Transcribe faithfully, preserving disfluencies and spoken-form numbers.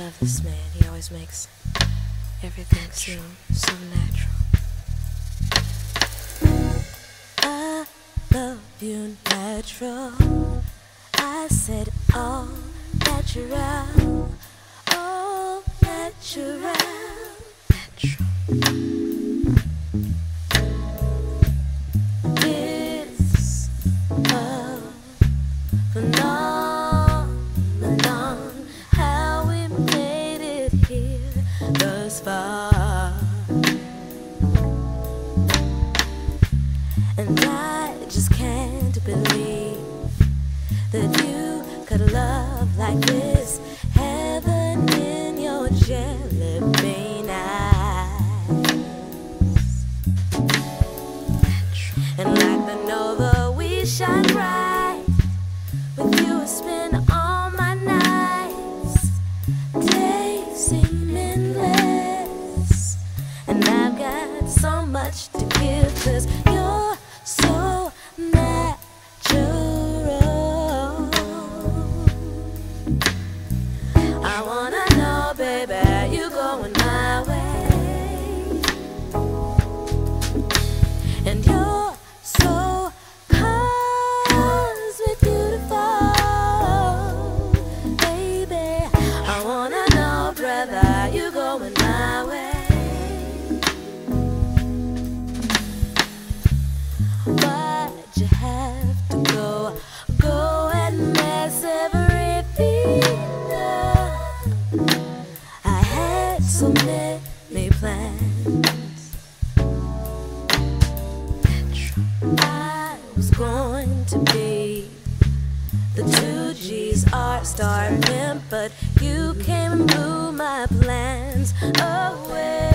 love this man. He always makes everything seem so natural. I love you natural. I said all natural. All natural. Natural. It's a phenomenon how we made it here thus far. And I just can't believe that you could love like this. Heaven in your jelly bean eyes. And like the Nova we shine bright. With you I spend all my nights. Days seem endless. And I've got so much to give, 'cause you're so natural. I wanna know, baby, you going my way. And you're so cosmic beautiful, baby. I wanna know, brother, you going my way. But you have to go, go and mess everything up. I had so many plans. I was going to be the two G's art star pimp, but you came and blew my plans away.